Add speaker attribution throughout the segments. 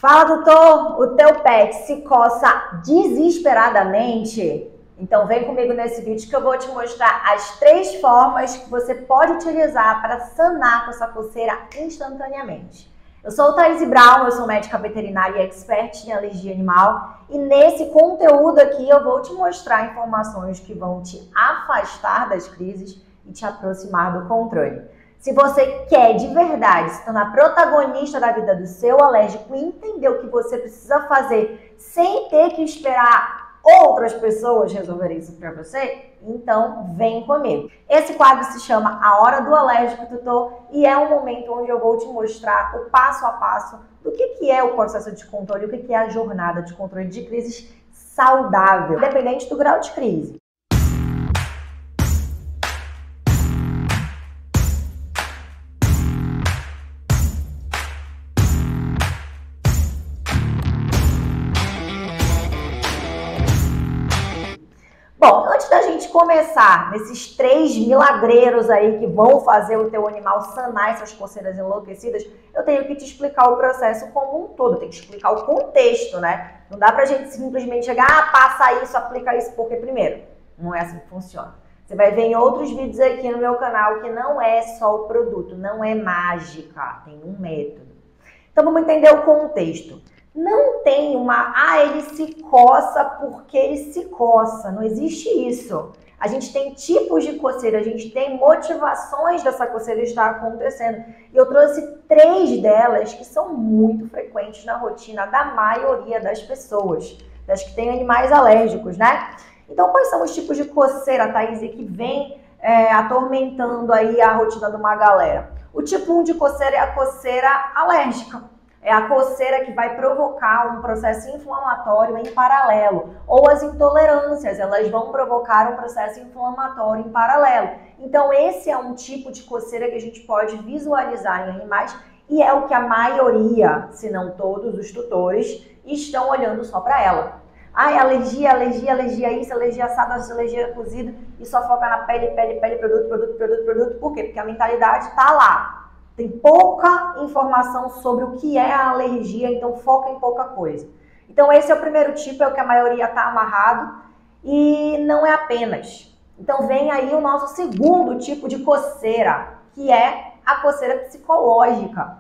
Speaker 1: Fala, doutor! O teu pet se coça desesperadamente? Então vem comigo nesse vídeo que eu vou te mostrar as 3 formas que você pode utilizar para sanar com essa coceira instantaneamente. Eu sou o Thaís Brown, eu sou médica veterinária e expert em alergia animal, e nesse conteúdo aqui eu vou te mostrar informações que vão te afastar das crises e te aproximar do controle. Se você quer de verdade se tornar protagonista da vida do seu alérgico e entender o que você precisa fazer sem ter que esperar outras pessoas resolverem isso para você, então vem comigo. Esse quadro se chama A Hora do Alérgico Tutor e é um momento onde eu vou te mostrar o passo a passo do que é o processo de controle, o que é a jornada de controle de crises saudável, independente do grau de crise. Bom, antes da gente começar nesses 3 milagreiros aí que vão fazer o teu animal sanar essas coceiras enlouquecidas, eu tenho que te explicar o processo como um todo, eu tenho que explicar o contexto, né? Não dá pra gente simplesmente chegar, passa isso, aplica isso, porque primeiro, não é assim que funciona. Você vai ver em outros vídeos aqui no meu canal que não é só o produto, não é mágica, tem um método. Então vamos entender o contexto. Não tem ele se coça porque ele se coça, não existe isso. A gente tem tipos de coceira, a gente tem motivações dessa coceira estar acontecendo. E eu trouxe 3 delas que são muito frequentes na rotina da maioria das pessoas, das que têm animais alérgicos, né? Então quais são os tipos de coceira, Thaís, que vem atormentando aí a rotina de uma galera? O tipo 1 de coceira é a coceira alérgica. É a coceira que vai provocar um processo inflamatório em paralelo. Ou as intolerâncias, elas vão provocar um processo inflamatório em paralelo. Então esse é um tipo de coceira que a gente pode visualizar em animais e é o que a maioria, se não todos os tutores, estão olhando só para ela. Alergia, isso, alergia assada, alergia cozida e só foca na pele, produto. Por quê? Porque a mentalidade está lá. Tem pouca informação sobre o que é a alergia, então foca em pouca coisa. Então esse é o primeiro tipo, é o que a maioria está amarrado e não é apenas. Então vem aí o nosso segundo tipo de coceira, que é a coceira psicológica.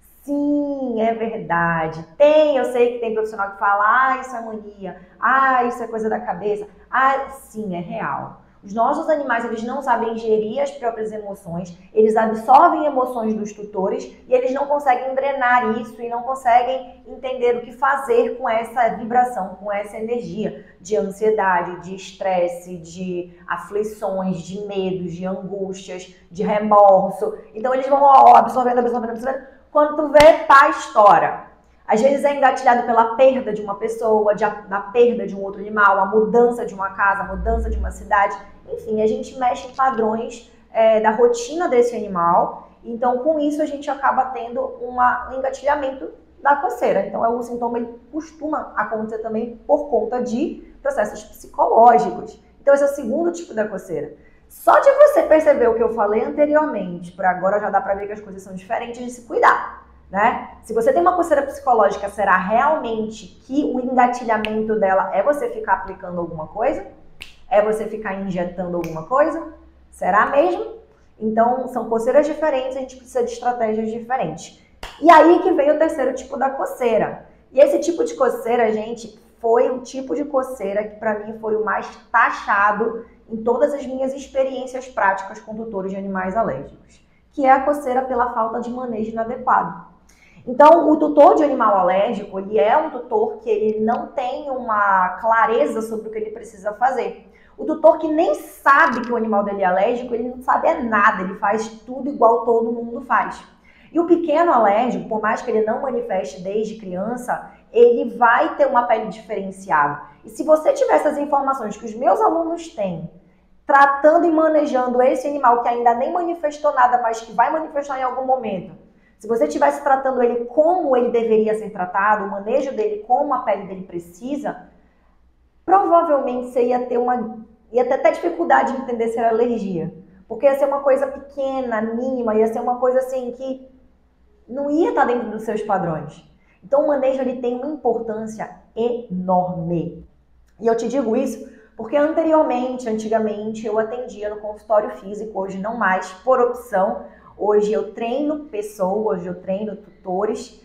Speaker 1: Sim, é verdade. Eu sei que tem profissional que fala, isso é mania, isso é coisa da cabeça. Sim, é real. Os nossos animais, eles não sabem gerir as próprias emoções, eles absorvem emoções dos tutores e eles não conseguem drenar isso e não conseguem entender o que fazer com essa vibração, com essa energia de ansiedade, de estresse, de aflições, de medos, de angústias, de remorso. Então eles vão absorvendo. Quando tu vê, tá, estoura. Às vezes é engatilhado pela perda de uma pessoa, da perda de um outro animal, a mudança de uma casa, a mudança de uma cidade. Enfim, a gente mexe em padrões da rotina desse animal. Então, com isso, a gente acaba tendo um engatilhamento da coceira. Então, o sintoma ele costuma acontecer também por conta de processos psicológicos. Então, esse é o segundo tipo da coceira. Só de você perceber o que eu falei anteriormente, para agora já dá para ver que as coisas são diferentes de se cuidar. Né? Se você tem uma coceira psicológica, será realmente que o engatilhamento dela é você ficar aplicando alguma coisa? É você ficar injetando alguma coisa? Será mesmo? Então, são coceiras diferentes, a gente precisa de estratégias diferentes. E aí que vem o terceiro tipo da coceira. E esse tipo de coceira, gente, foi o tipo de coceira que para mim foi o mais taxado em todas as minhas experiências práticas com tutores de animais alérgicos, que é a coceira pela falta de manejo inadequado. Então, o tutor de animal alérgico, ele é um tutor que ele não tem uma clareza sobre o que ele precisa fazer. O tutor que nem sabe que o animal dele é alérgico, ele não sabe nada, ele faz tudo igual todo mundo faz. E o pequeno alérgico, por mais que ele não manifeste desde criança, ele vai ter uma pele diferenciada. E se você tiver essas informações que os meus alunos têm, tratando e manejando esse animal que ainda nem manifestou nada, mas que vai manifestar em algum momento, se você estivesse tratando ele como ele deveria ser tratado, o manejo dele como a pele dele precisa, provavelmente você ia ter até dificuldade de entender se era alergia. Porque ia ser uma coisa pequena, mínima, ia ser uma coisa assim que não ia estar dentro dos seus padrões. Então o manejo ele tem uma importância enorme. E eu te digo isso porque antigamente eu atendia no consultório físico, hoje não mais, por opção. Hoje eu treino pessoas, hoje eu treino tutores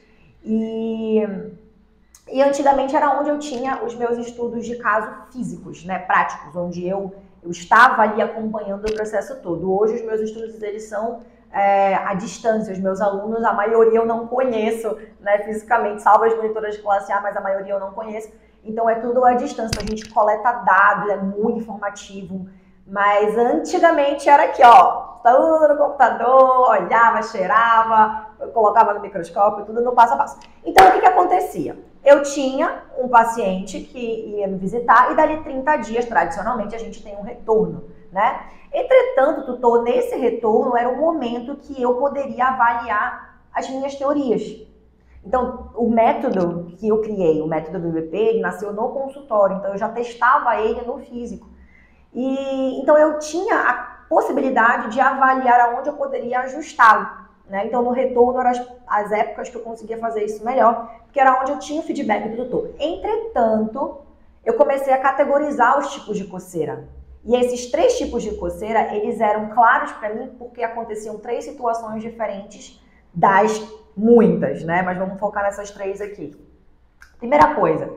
Speaker 1: e antigamente era onde eu tinha os meus estudos de caso físicos, né, práticos, onde eu estava ali acompanhando o processo todo. Hoje os meus estudos eles são à distância, os meus alunos, a maioria eu não conheço, né, fisicamente, salvo as monitoras de classe A, mas a maioria eu não conheço. Então é tudo à distância, a gente coleta dados, é muito informativo, mas antigamente era aqui, ó, tudo no computador, olhava, cheirava, colocava no microscópio, tudo no passo a passo. Então o que acontecia? Eu tinha um paciente que ia me visitar e dali 30 dias, tradicionalmente, a gente tem um retorno, né? Entretanto, tutor, nesse retorno era o momento que eu poderia avaliar as minhas teorias. Então, o método que eu criei, o método do BP, ele nasceu no consultório, então eu já testava ele no físico. E então eu tinha a possibilidade de avaliar aonde eu poderia ajustá-lo, né? Então no retorno eram as épocas que eu conseguia fazer isso melhor, porque era onde eu tinha o feedback do tutor. Entretanto, eu comecei a categorizar os tipos de coceira. E esses 3 tipos de coceira, eles eram claros para mim porque aconteciam 3 situações diferentes das muitas, né? Mas vamos focar nessas 3 aqui. Primeira coisa,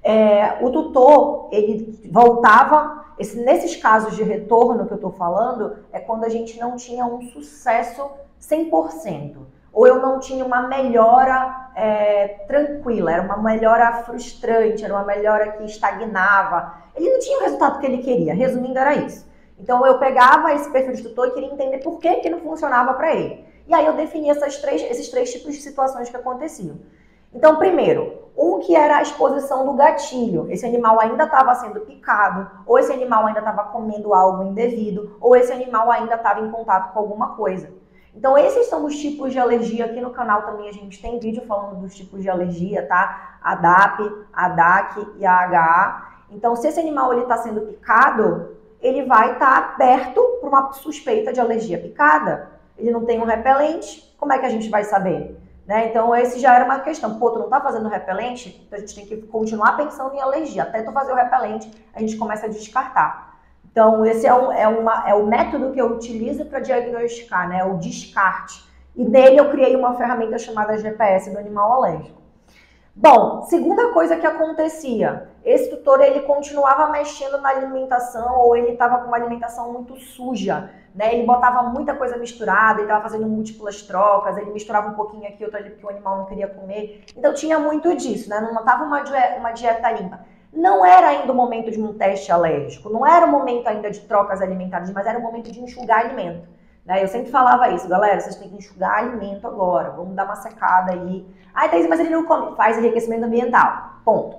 Speaker 1: o tutor, ele voltava, nesses casos de retorno que eu estou falando, é quando a gente não tinha um sucesso 100%, ou eu não tinha uma melhora tranquila, era uma melhora frustrante, era uma melhora que estagnava, ele não tinha o resultado que ele queria, resumindo era isso. Então eu pegava esse perfil de tutor e queria entender por que não funcionava para ele. E aí eu definia esses 3 tipos de situações que aconteciam. Então, primeiro, um que era a exposição do gatilho. Esse animal ainda estava sendo picado, ou esse animal ainda estava comendo algo indevido, ou esse animal ainda estava em contato com alguma coisa. Então, esses são os tipos de alergia. Aqui no canal também a gente tem vídeo falando dos tipos de alergia, tá? A DAP, a DAC e a AHA. Então, se esse animal está sendo picado, ele vai estar aberto para uma suspeita de alergia picada. Ele não tem um repelente, como é que a gente vai saber? Né? Então, esse já era uma questão. Pô, tu não tá fazendo repelente? Então, a gente tem que continuar pensando em alergia. Até tu fazer o repelente, a gente começa a descartar. Então, esse é o método que eu utilizo para diagnosticar, né? O descarte. E nele eu criei uma ferramenta chamada GPS do animal alérgico. Bom, segunda coisa que acontecia, esse tutor ele continuava mexendo na alimentação ou ele estava com uma alimentação muito suja, né? Ele botava muita coisa misturada, ele estava fazendo múltiplas trocas, ele misturava um pouquinho aqui, outro ali, porque o animal não queria comer. Então tinha muito disso, né? Não estava uma dieta limpa. Não era ainda o momento de um teste alérgico, não era o momento ainda de trocas alimentares, mas era o momento de enxugar alimento. Né? Eu sempre falava isso, galera, vocês têm que enxugar alimento agora, vamos dar uma secada aí. Ah, Thaís, mas ele não come, faz enriquecimento ambiental, ponto.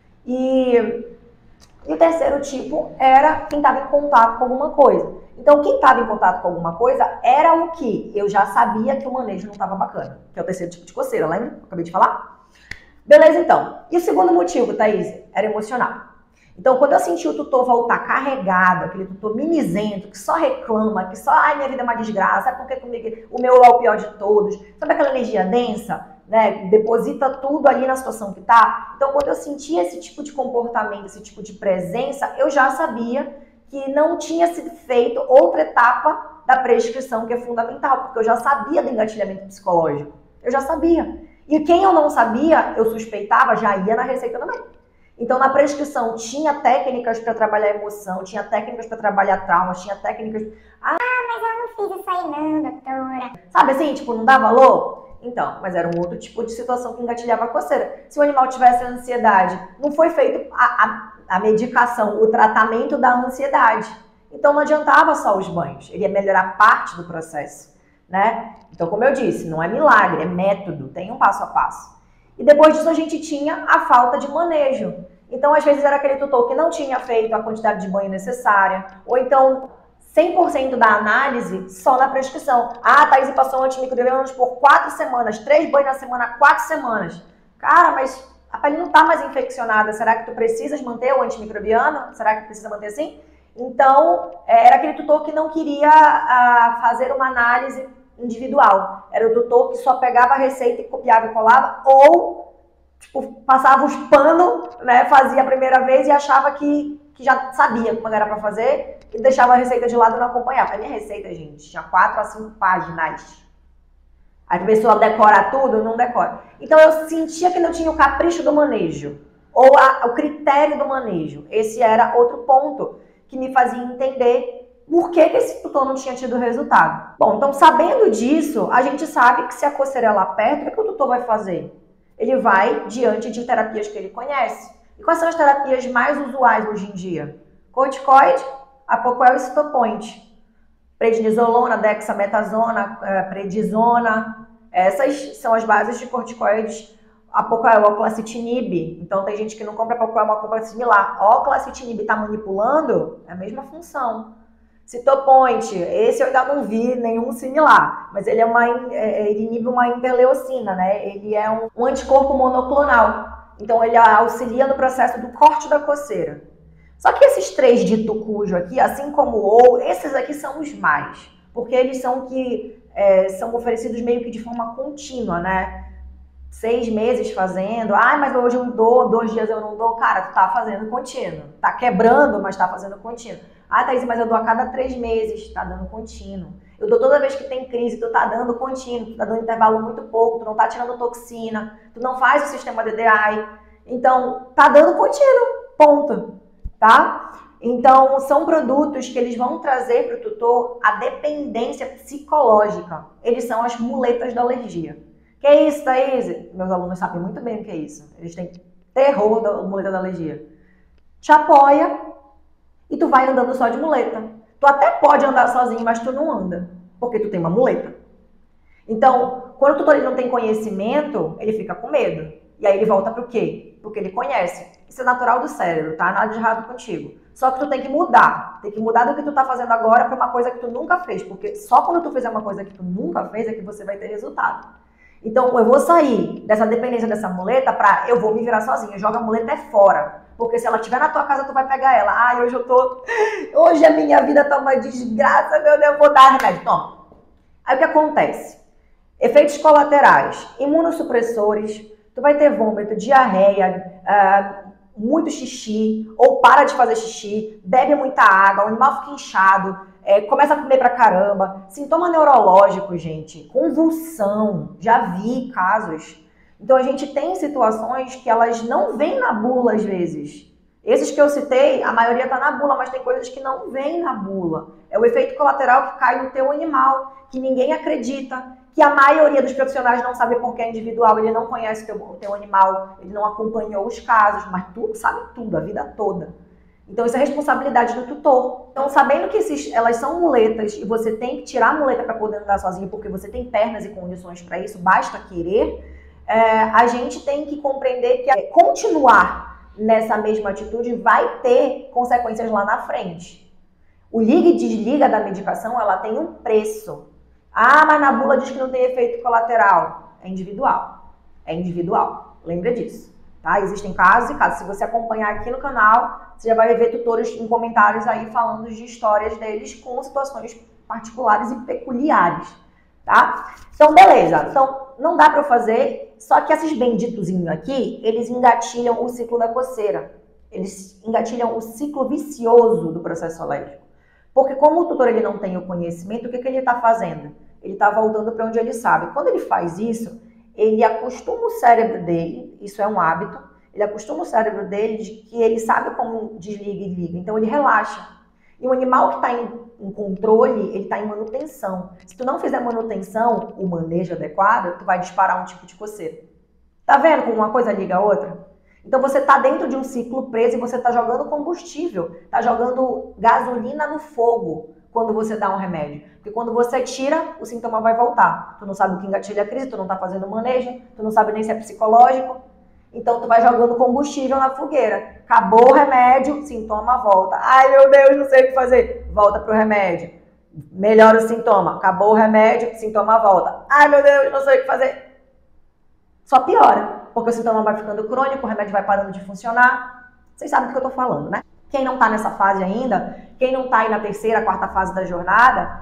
Speaker 1: E o terceiro tipo era quem estava em contato com alguma coisa. Então, quem estava em contato com alguma coisa era o que eu já sabia que o manejo não estava bacana, que é o terceiro tipo de coceira, lembra? Acabei de falar? Beleza, então. E o segundo motivo, Thaís, era emocional. Então, quando eu senti o tutor voltar carregado, aquele tutor mimizento, que só reclama, que só, ai, minha vida é uma desgraça, sabe por que comigo o meu é o pior de todos? Sabe aquela energia densa, né? Deposita tudo ali na situação que tá. Então, quando eu sentia esse tipo de comportamento, esse tipo de presença, eu já sabia que não tinha sido feito outra etapa da prescrição que é fundamental, porque eu já sabia do engatilhamento psicológico. Eu já sabia. E quem eu não sabia, eu suspeitava, já ia na receita também. Então, na prescrição, tinha técnicas para trabalhar emoção, tinha técnicas para trabalhar traumas, tinha técnicas... Ah, mas eu não fiz isso aí não, doutora. Sabe assim, tipo, não dá valor? Então, mas era um outro tipo de situação que engatilhava a coceira. Se o animal tivesse ansiedade, não foi feito a medicação, o tratamento da ansiedade. Então, não adiantava só os banhos, ele ia melhorar parte do processo, né? Então, como eu disse, não é milagre, é método, tem um passo a passo. E depois disso a gente tinha a falta de manejo. Então, às vezes era aquele tutor que não tinha feito a quantidade de banho necessária, ou então 100% da análise só na prescrição. Ah, a Thaís passou antimicrobianos por 4 semanas, 3 banhos na semana, 4 semanas. Cara, mas a pele não está mais infeccionada, será que tu precisas manter o antimicrobiano? Será que precisa manter assim? Então, era aquele tutor que não queria fazer uma análise individual. Era o tutor que só pegava a receita e copiava e colava, ou passava os panos, né, fazia a primeira vez e achava que já sabia como era para fazer e deixava a receita de lado e não acompanhava. A minha receita, gente, tinha 4 a 5 páginas. Aí a pessoa decora tudo, não decora. Então eu sentia que não tinha o capricho do manejo, ou o critério do manejo. Esse era outro ponto que me fazia entender por que esse tutor não tinha tido resultado. Bom, então sabendo disso, a gente sabe que se a coceira é lá perto, o que o tutor vai fazer? Ele vai diante de terapias que ele conhece. E quais são as terapias mais usuais hoje em dia? Corticoide, Apoquel e Citopoint. Prednisolona, dexametasona, prednisona. Essas são as bases de corticoides. Apoquel, oclacitinib. Então tem gente que não compra Apoquel, mas compra similar. Oclacitinib está manipulando, é a mesma função. Citopoint, esse eu ainda não vi nenhum similar, mas ele ele inibe uma interleucina, né? Ele é um anticorpo monoclonal. Então ele auxilia no processo do corte da coceira. Só que esses 3 de tucujo aqui, assim como esses aqui são os mais, porque eles são que são oferecidos meio que de forma contínua, né? 6 meses fazendo, mas hoje eu dou, 2 dias eu não dou. Cara, tu tá fazendo contínuo. Tá quebrando, mas tá fazendo contínuo. Thaís, mas eu dou a cada 3 meses, tá dando contínuo. Eu dou toda vez que tem crise, tu tá dando contínuo, tu tá dando intervalo muito pouco, tu não tá tirando toxina, tu não faz o sistema DDI. Então, tá dando contínuo, ponto, tá? Então, são produtos que eles vão trazer para o tutor a dependência psicológica. Eles são as muletas da alergia. Que é isso, Thaís? Meus alunos sabem muito bem o que é isso. Eles têm terror da muleta da alergia. Te apoia e tu vai andando só de muleta. Tu até pode andar sozinho, mas tu não anda, porque tu tem uma muleta. Então, quando o tutor ele não tem conhecimento, ele fica com medo. E aí ele volta pro quê? Porque ele conhece. Isso é natural do cérebro, tá? Nada de errado contigo. Só que tu tem que mudar. Tem que mudar do que tu tá fazendo agora para uma coisa que tu nunca fez. Porque só quando tu fizer uma coisa que tu nunca fez é que você vai ter resultado. Então, eu vou sair dessa dependência dessa muleta eu vou me virar sozinha. Joga a muleta fora. Porque se ela estiver na tua casa, tu vai pegar ela. Hoje a minha vida tá uma desgraça, meu Deus, eu vou dar remédio. Toma. Aí o que acontece? Efeitos colaterais. Imunossupressores. Tu vai ter vômito, diarreia, muito xixi, ou para de fazer xixi, bebe muita água, o animal fica inchado, começa a comer pra caramba. Sintoma neurológico, gente, convulsão, já vi casos. Então a gente tem situações que elas não vêm na bula às vezes. Esses que eu citei, a maioria tá na bula, mas tem coisas que não vêm na bula. É o efeito colateral que cai no teu animal, que ninguém acredita, que a maioria dos profissionais não sabe porque é individual, ele não conhece o teu animal, ele não acompanhou os casos, mas tu sabe tudo, a vida toda. Então isso é responsabilidade do tutor. Então sabendo que elas são muletas e você tem que tirar a muleta para poder andar sozinho porque você tem pernas e condições para isso, basta querer, a gente tem que compreender que continuar nessa mesma atitude vai ter consequências lá na frente. O liga e desliga da medicação, ela tem um preço. Mas na bula diz que não tem efeito colateral. É individual. É individual. Lembra disso. Tá? Existem casos e casos. Se você acompanhar aqui no canal, você já vai ver tutores em comentários aí falando de histórias deles com situações particulares e peculiares. Tá? Então, beleza. Então, não dá pra eu fazer. Só que esses benditozinhos aqui, eles engatilham o ciclo da coceira. Eles engatilham o ciclo vicioso do processo alérgico. Porque como o tutor ele não tem o conhecimento, o que ele está fazendo? Ele está voltando para onde ele sabe. Quando ele faz isso, ele acostuma o cérebro dele, isso é um hábito, ele acostuma o cérebro dele de que ele sabe como desliga e liga, então ele relaxa. E o animal que está em controle, ele está em manutenção. Se tu não fizer manutenção, o manejo adequado, tu vai disparar um tipo de coceira. Tá vendo como uma coisa liga a outra? Então você está dentro de um ciclo preso e você está jogando combustível, está jogando gasolina no fogo quando você dá um remédio. Porque quando você tira, o sintoma vai voltar. Tu não sabe o que engatilha a crise, tu não está fazendo manejo, tu não sabe nem se é psicológico. Então tu vai jogando combustível na fogueira. Acabou o remédio, sintoma volta. Ai meu Deus, não sei o que fazer. Volta pro remédio. Melhora o sintoma. Acabou o remédio, sintoma volta. Ai meu Deus, não sei o que fazer. Só piora. Porque o sintoma vai ficando crônico, o remédio vai parando de funcionar. Vocês sabem do que eu tô falando, né? Quem não tá nessa fase ainda, quem não tá aí na terceira, quarta fase da jornada,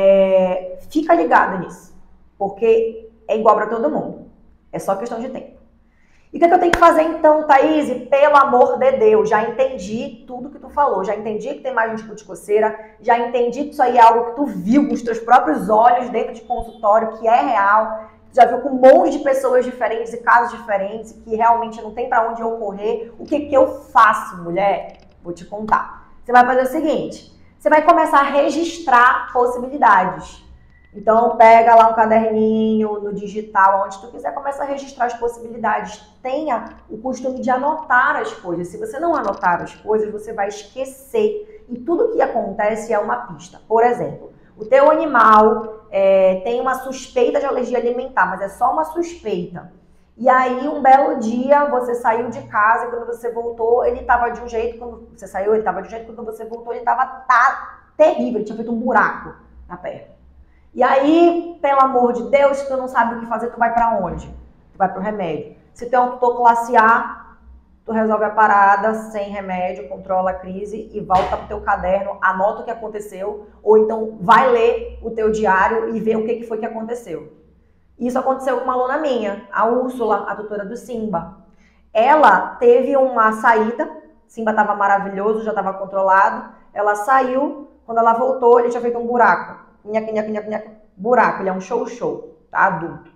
Speaker 1: fica ligado nisso. Porque é igual para todo mundo. É só questão de tempo. E o que é que eu tenho que fazer então, Thaís? Pelo amor de Deus, já entendi tudo que tu falou, já entendi que tem mais um tipo de coceira, já entendi que isso aí é algo que tu viu com os teus próprios olhos dentro de consultório, que é real, já viu com um monte de pessoas diferentes e casos diferentes, que realmente não tem pra onde eu correr. O que que eu faço, mulher? Vou te contar. Você vai fazer o seguinte, você vai começar a registrar possibilidades. Então, pega lá um caderninho, no digital, onde tu quiser, começa a registrar as possibilidades. Tenha o costume de anotar as coisas. Se você não anotar as coisas, você vai esquecer. E tudo que acontece é uma pista. Por exemplo, o teu animal tem uma suspeita de alergia alimentar, mas é só uma suspeita. E aí, um belo dia, você saiu de casa e quando você voltou, ele estava de um jeito. Quando você saiu, ele estava de um jeito. Quando você voltou, ele estava terrível. Ele tinha feito um buraco na perna. E aí, pelo amor de Deus, se tu não sabe o que fazer, tu vai pra onde? Tu vai pro remédio. Se tu é um tutor classe A, tu resolve a parada sem remédio, controla a crise e volta pro teu caderno, anota o que aconteceu, ou então vai ler o teu diário e ver o que foi que aconteceu. Isso aconteceu com uma aluna minha, a Úrsula, a tutora do Simba. Ela teve uma saída, Simba estava maravilhoso, já estava controlado, ela saiu, quando ela voltou, ele tinha feito um buraco. Buraco, ele é um show, tá? Adulto.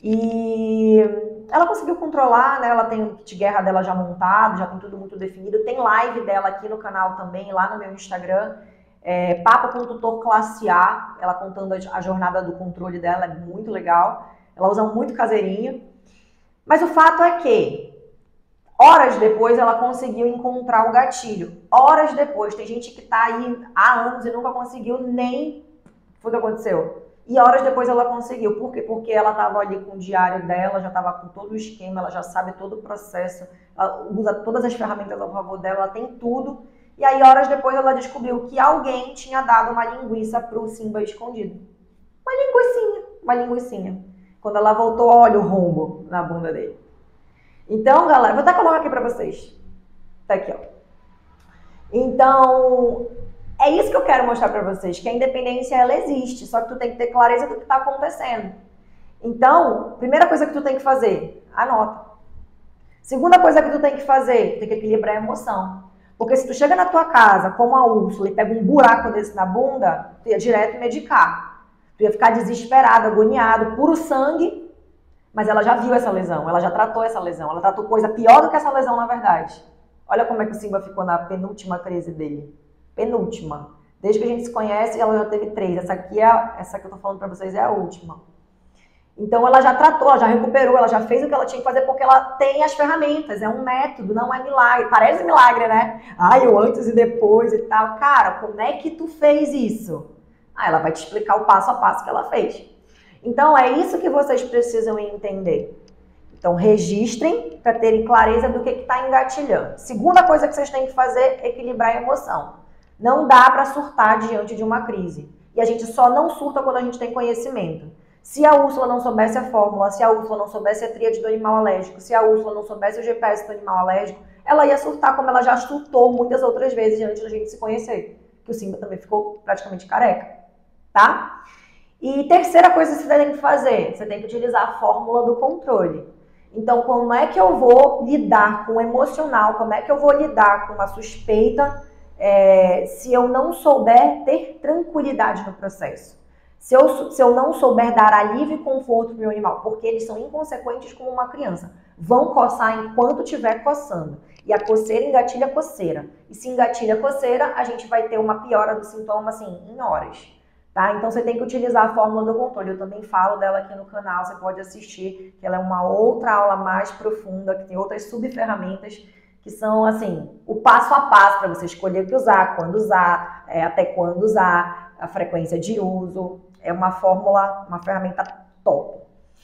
Speaker 1: E ela conseguiu controlar, né? Ela tem o kit guerra dela já montado, já tem tudo muito definido. Tem live dela aqui no canal também, lá no meu Instagram. Papo com o tutor classe A, ela contando a jornada do controle dela, é muito legal. Ela usa muito caseirinho. Mas o fato é que, horas depois, ela conseguiu encontrar o gatilho. Horas depois, tem gente que tá aí há anos e nunca conseguiu nem... Foi o que aconteceu. E horas depois ela conseguiu. Por quê? Porque ela estava ali com o diário dela, já estava com todo o esquema, ela já sabe todo o processo, ela usa todas as ferramentas ao favor dela, ela tem tudo. E aí, horas depois, ela descobriu que alguém tinha dado uma linguiça pro Simba escondido. Uma linguicinha. Quando ela voltou, olha o rombo na bunda dele. Então, galera, vou até colocar aqui pra vocês. Tá aqui, ó. Então... é isso que eu quero mostrar pra vocês, que a independência, ela existe, só que tu tem que ter clareza do que tá acontecendo. Então, primeira coisa que tu tem que fazer, anota. Segunda coisa que tu tem que fazer, tem que equilibrar a emoção. Porque se tu chega na tua casa, como a Úrsula, e pega um buraco desse na bunda, tu ia direto medicar. Tu ia ficar desesperado, agoniado, puro sangue, mas ela já viu essa lesão, ela já tratou essa lesão, ela tratou coisa pior do que essa lesão na verdade. Olha como é que o Simba ficou na penúltima crise dele. Penúltima. Desde que a gente se conhece, ela já teve 3. Essa que eu tô falando pra vocês é a última. Então ela já tratou, ela já recuperou, ela já fez o que ela tinha que fazer porque ela tem as ferramentas. É um método, não é milagre. Parece milagre, né? O antes e depois e tal. Cara, como é que tu fez isso? Ela vai te explicar o passo a passo que ela fez. Então é isso que vocês precisam entender. Então, registrem para terem clareza do que está engatilhando. Segunda coisa que vocês têm que fazer é equilibrar a emoção. Não dá para surtar diante de uma crise. E a gente só não surta quando a gente tem conhecimento. Se a Úrsula não soubesse a fórmula, se a Úrsula não soubesse a tríade do animal alérgico, se a Úrsula não soubesse o GPS do animal alérgico, ela ia surtar como ela já surtou muitas outras vezes antes da gente se conhecer. Que o Simba também ficou praticamente careca, tá? E terceira coisa que você tem que fazer, você tem que utilizar a fórmula do controle. Então, como é que eu vou lidar com o emocional, como é que eu vou lidar com uma suspeita se eu não souber ter tranquilidade no processo? Se eu não souber dar alívio e conforto para o meu animal, porque eles são inconsequentes como uma criança. Vão coçar enquanto estiver coçando. E a coceira engatilha a coceira. E se engatilha a coceira, a gente vai ter uma piora do sintoma, assim, em horas. Tá? Então você tem que utilizar a fórmula do controle. Eu também falo dela aqui no canal, você pode assistir, que ela é uma outra aula mais profunda, que tem outras subferramentas, que são, assim, o passo a passo para você escolher o que usar, quando usar, até quando usar, a frequência de uso. É uma fórmula, uma ferramenta top.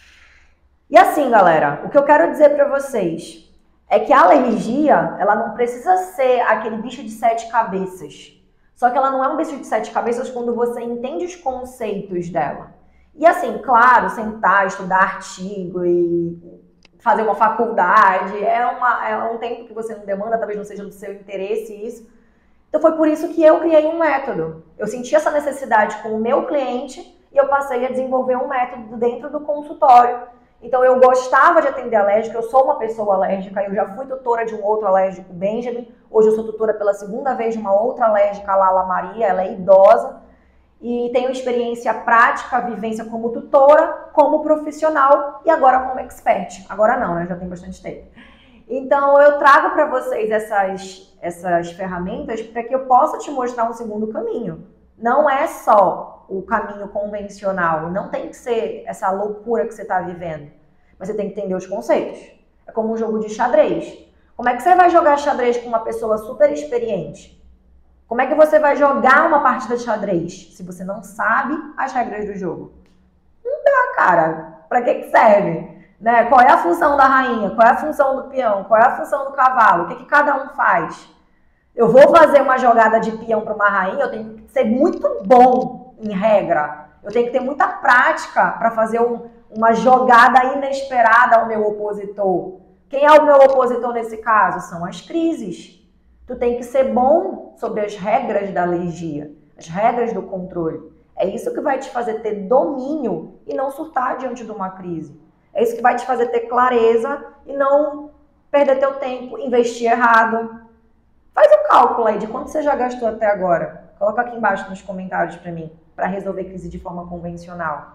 Speaker 1: E assim, galera, o que eu quero dizer para vocês é que a alergia, ela não precisa ser aquele bicho de 7 cabeças. Só que ela não é um bicho de 7 cabeças quando você entende os conceitos dela. E assim, claro, sentar, estudar artigo e fazer uma faculdade é um tempo que você não demanda, talvez não seja do seu interesse isso. Então foi por isso que eu criei um método. Eu senti essa necessidade com o meu cliente e eu passei a desenvolver um método dentro do consultório. Então eu gostava de atender alérgico, eu sou uma pessoa alérgica, eu já fui tutora de um outro alérgico, Benjamin, hoje eu sou tutora pela segunda vez de uma outra alérgica, a Lala Maria, ela é idosa, e tenho experiência prática, vivência como tutora, como profissional e agora como expert. Agora não, né? Já tem bastante tempo. Então eu trago para vocês essas ferramentas para que eu possa te mostrar um segundo caminho. Não é só o caminho convencional, não tem que ser essa loucura que você está vivendo, mas você tem que entender os conceitos. É como um jogo de xadrez. Como é que você vai jogar xadrez com uma pessoa super experiente? Como é que você vai jogar uma partida de xadrez se você não sabe as regras do jogo? Não dá, cara. Para que serve? Né? Qual é a função da rainha? Qual é a função do peão? Qual é a função do cavalo? O que cada um faz? Eu vou fazer uma jogada de peão para uma rainha, eu tenho que ser muito bom em regra. Eu tenho que ter muita prática para fazer uma jogada inesperada ao meu opositor. Quem é o meu opositor nesse caso? São as crises. Tu tem que ser bom sobre as regras da alergia, as regras do controle. É isso que vai te fazer ter domínio e não surtar diante de uma crise. É isso que vai te fazer ter clareza e não perder teu tempo, investir errado. Faz um cálculo aí de quanto você já gastou até agora. Coloca aqui embaixo nos comentários para mim, para resolver crise de forma convencional.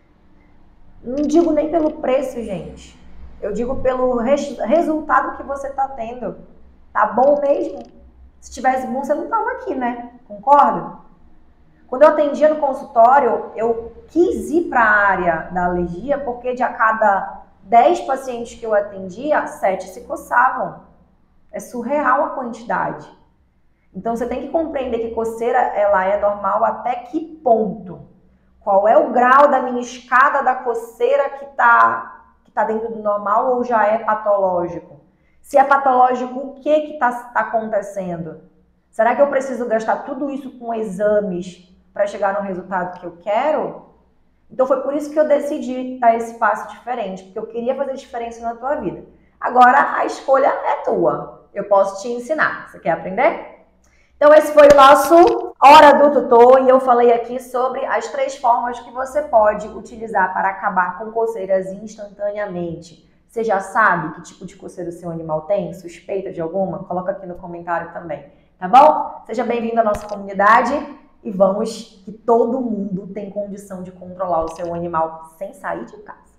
Speaker 1: Não digo nem pelo preço, gente. Eu digo pelo resultado que você está tendo. Tá bom mesmo? Se tivesse bom, você não estava aqui, né? Concorda? Quando eu atendia no consultório, eu quis ir para a área da alergia porque de a cada 10 pacientes que eu atendia, 7 se coçavam. É surreal a quantidade. Então você tem que compreender que coceira ela é normal até que ponto? Qual é o grau da minha escada da coceira que tá dentro do normal ou já é patológico? Se é patológico, o que está acontecendo? Será que eu preciso gastar tudo isso com exames para chegar no resultado que eu quero? Então foi por isso que eu decidi dar esse passo diferente, porque eu queria fazer diferença na tua vida. Agora a escolha é tua. Eu posso te ensinar. Você quer aprender? Então esse foi o nosso Hora do Tutor e eu falei aqui sobre as 3 formas que você pode utilizar para acabar com coceiras instantaneamente. Você já sabe que tipo de coceira o seu animal tem? Suspeita de alguma? Coloca aqui no comentário também, tá bom? Seja bem-vindo à nossa comunidade e vamos que todo mundo tem condição de controlar o seu animal sem sair de casa.